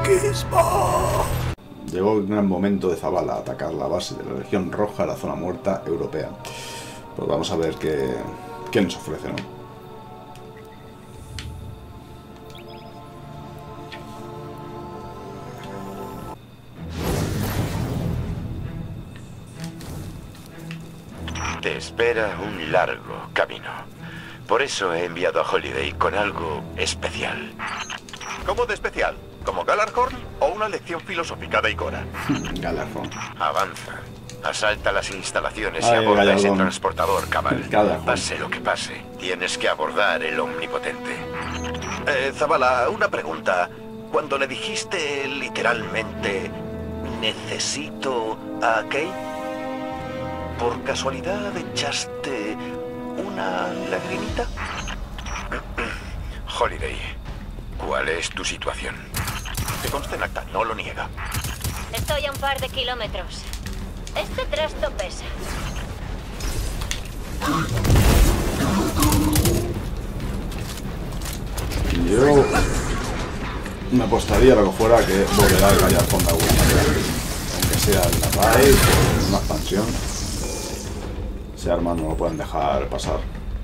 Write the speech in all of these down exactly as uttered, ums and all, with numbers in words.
franquismo. Llegó el gran momento de Zavala a atacar la base de la Legión Roja, la zona muerta europea. Pues vamos a ver qué, qué nos ofrece, ¿no? Te espera un largo camino. Por eso he enviado a Holiday con algo especial. ¿Cómo de especial? ¿Como Gjallarhorn o una lección filosófica de Ikora? Gjallarhorn. Avanza. Asalta las instalaciones Ay, y aborda Gjallarhorn. ese transportador, Cabal. Gjallarhorn. Pase lo que pase, tienes que abordar el omnipotente. Eh, Zavala, una pregunta. Cuando le dijiste literalmente necesito a Kate, ¿por casualidad echaste una lagrimita? Holiday, ¿cuál es tu situación? Te consta en acta, no lo niega. Estoy a un par de kilómetros. Este trasto pesa. Yo me apostaría lo que fuera que volverá el Gjallarhorn de alguna manera. Aunque sea en la raid o en una expansión. Ese arma no lo pueden dejar pasar.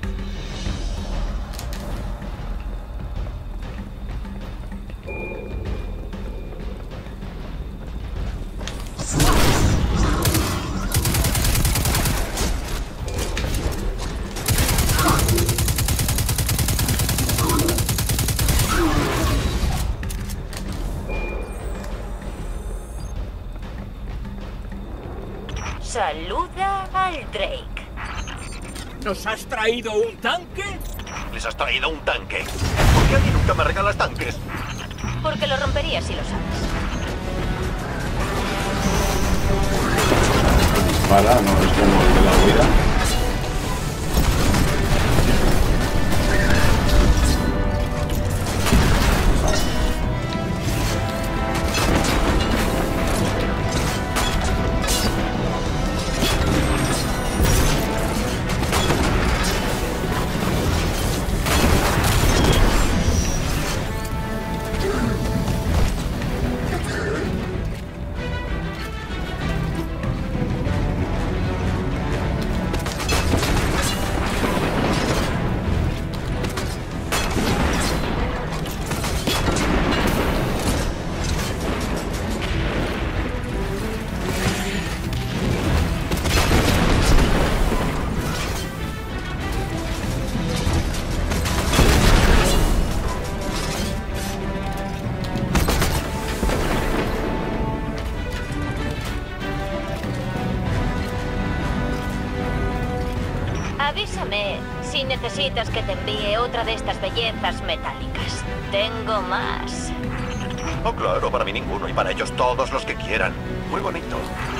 Saluda al Drake. ¿Nos has traído un tanque? ¿Les has traído un tanque? ¿Por qué a mí nunca me regalas tanques? Porque lo rompería si lo sabes. Dispara, no es como el de la huida. Avísame si necesitas que te envíe otra de estas bellezas metálicas. Tengo más. Oh, claro, para mí ninguno y para ellos todos los que quieran. Muy bonito.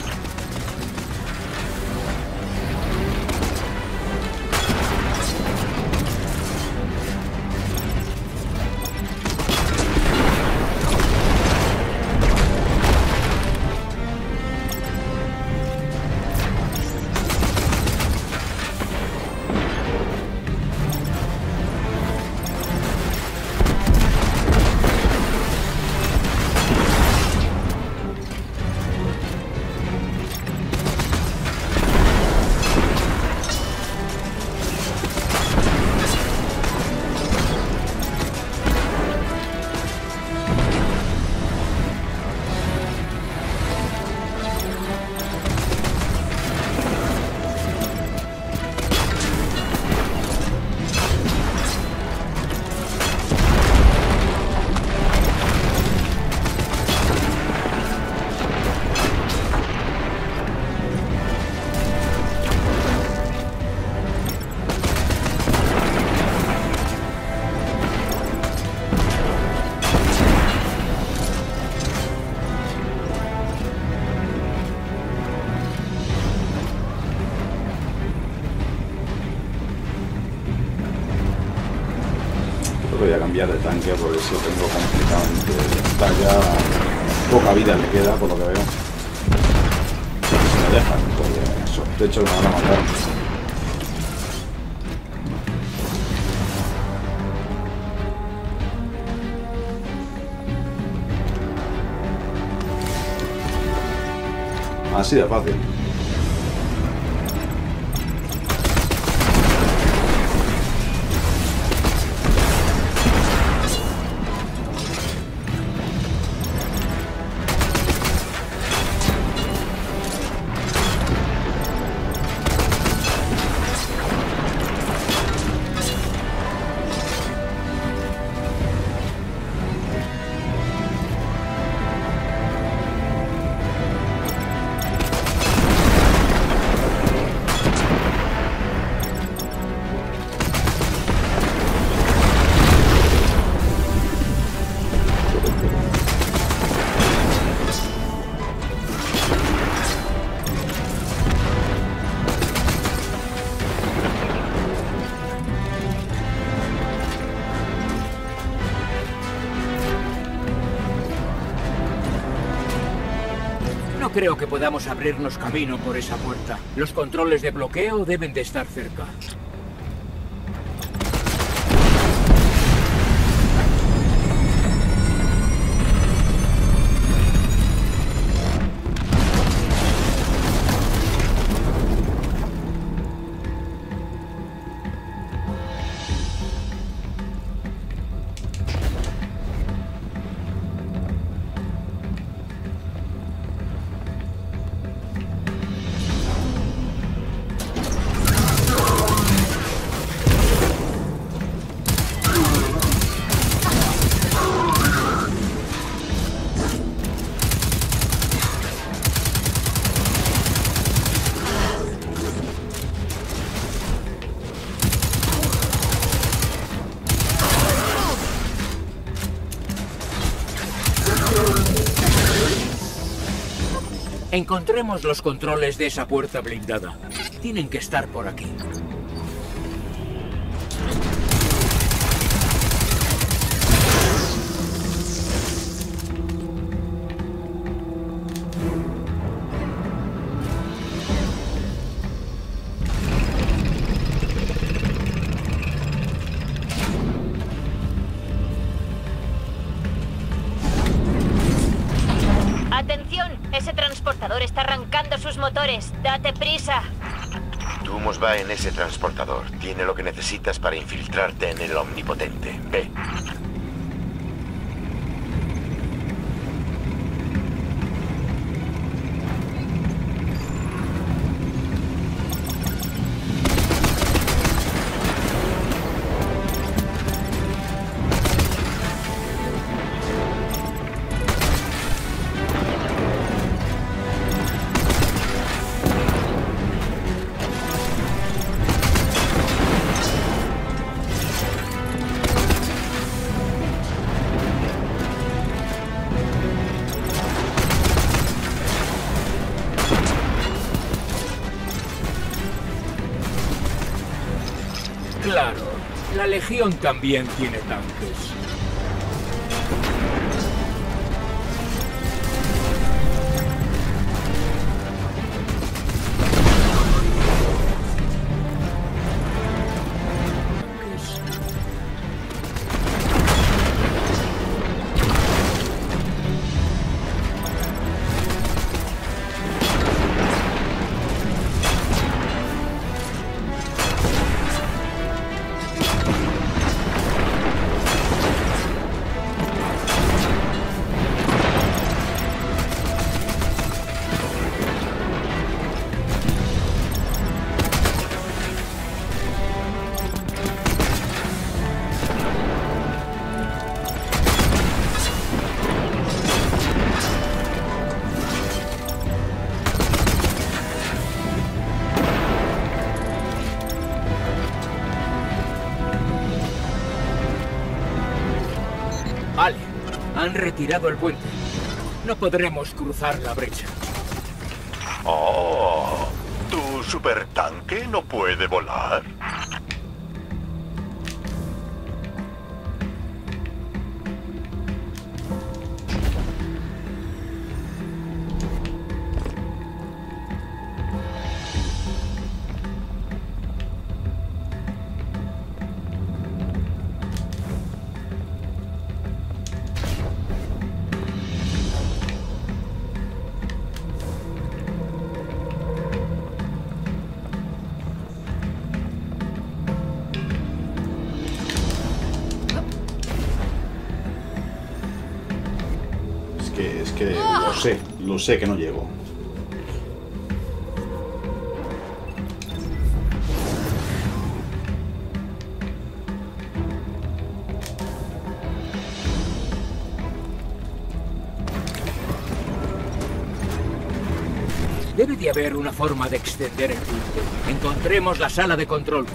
Voy a cambiar de tanque porque eso tengo complicado. Está ya poca vida le queda por lo que veo. Si me dejan, porque sospecho que me van a matar. Así de fácil. No creo que podamos abrirnos camino por esa puerta. Los controles de bloqueo deben de estar cerca. Encontremos los controles de esa puerta blindada. Tienen que estar por aquí. ¡Atención! Ese transportador está arrancando sus motores. ¡Date prisa! Tumos va en ese transportador. Tiene lo que necesitas para infiltrarte en el Omnipotente. Ve. Claro, la Legión también tiene tanques. Vale, han retirado el puente. No podremos cruzar la brecha. Oh, ¿tu supertanque no puede volar? que lo sé, lo sé que no llego. Debe de haber una forma de extender el puente. Encontremos la sala de control.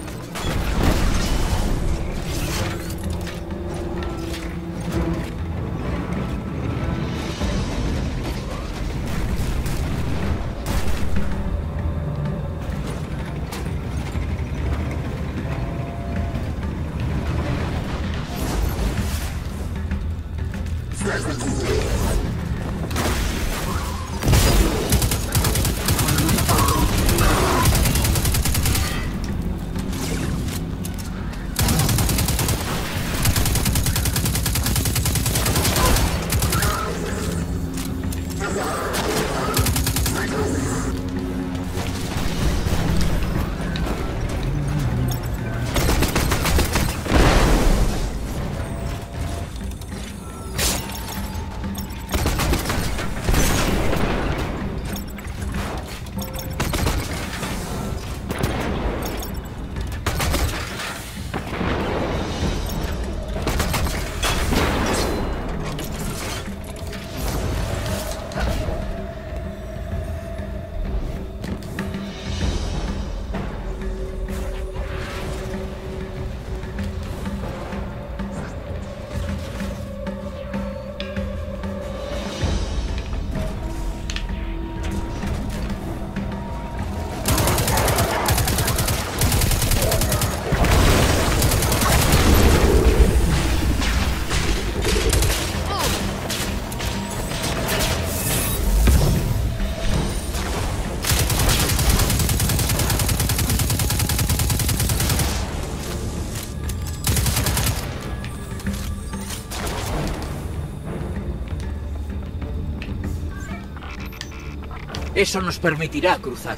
Eso nos permitirá cruzar.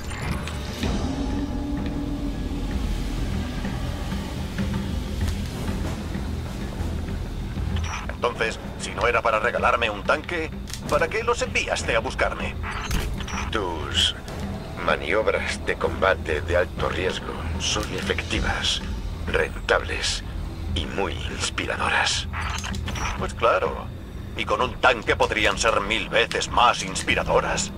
Entonces, si no era para regalarme un tanque, ¿para qué los enviaste a buscarme? Tus maniobras de combate de alto riesgo son efectivas, rentables y muy inspiradoras. Pues claro. Y con un tanque podrían ser mil veces más inspiradoras.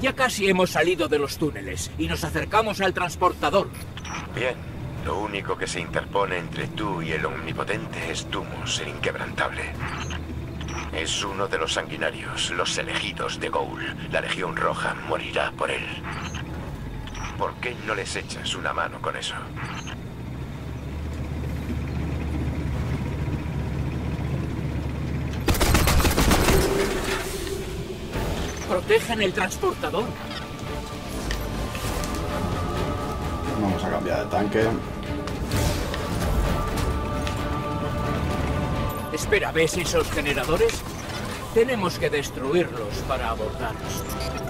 Ya casi hemos salido de los túneles y nos acercamos al transportador. Bien. Lo único que se interpone entre tú y el Omnipotente es Tumus, el Inquebrantable. Es uno de los sanguinarios, los elegidos de Ghoul. La Legión Roja morirá por él. ¿Por qué no les echas una mano con eso? Protegen el transportador. Vamos a cambiar de tanque. Espera, ¿ves esos generadores? Tenemos que destruirlos para abordarlos.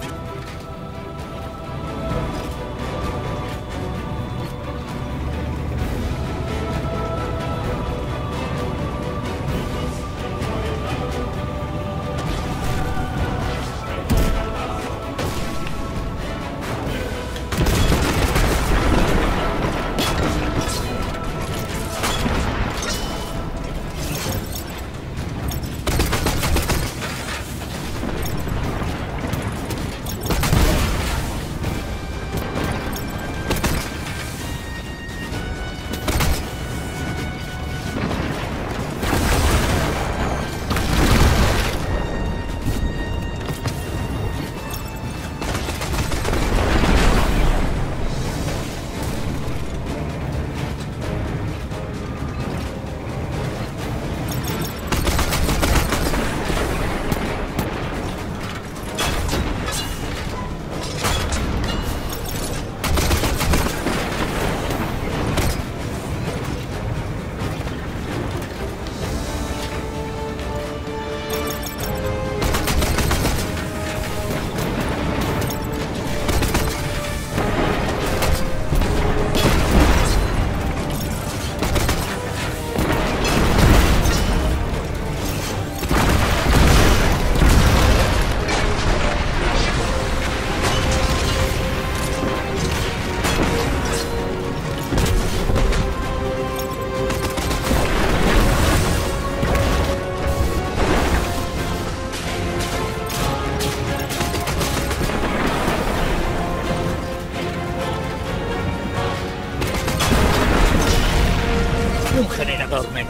Un generador menos.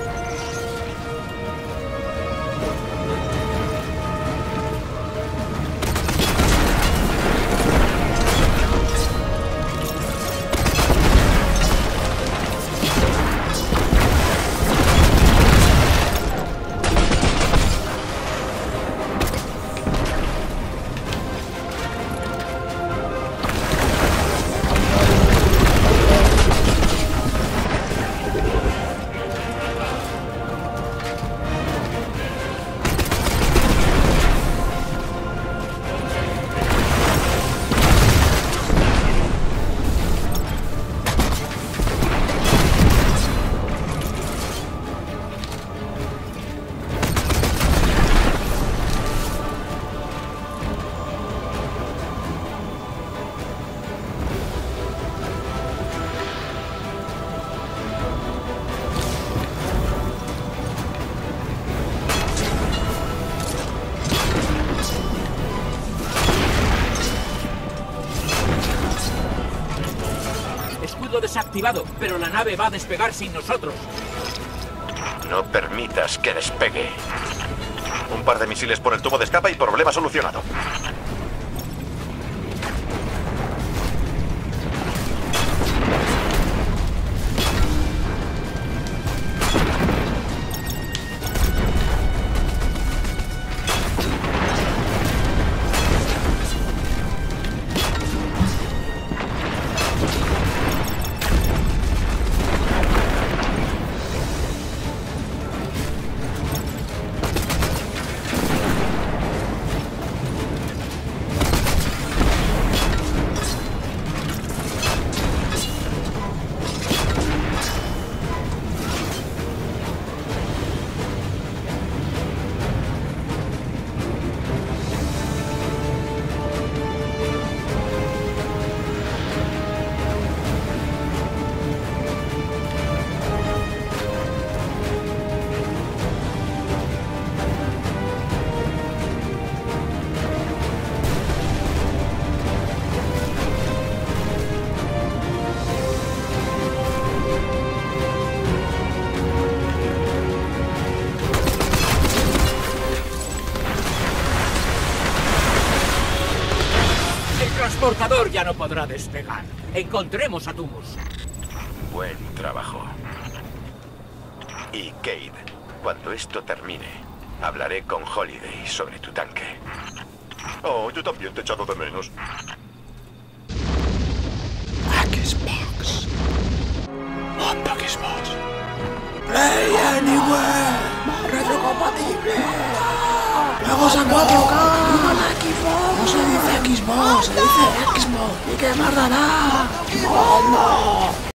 Desactivado, pero la nave va a despegar sin nosotros. No permitas que despegue. Un par de misiles por el tubo de escape y problema solucionado. portador ya no podrá despegar. Encontremos a Tumus. Buen trabajo. Y Cade, cuando esto termine, hablaré con Holiday sobre tu tanque. Oh, yo también te he echado de menos. Xbox. Mundo Xbox. Play Anywhere. Retrocompatible. Juegos a cuatro K. No se dice Xbox, se dice Xbox. ¿Y qué más dará? ¡Oh, no!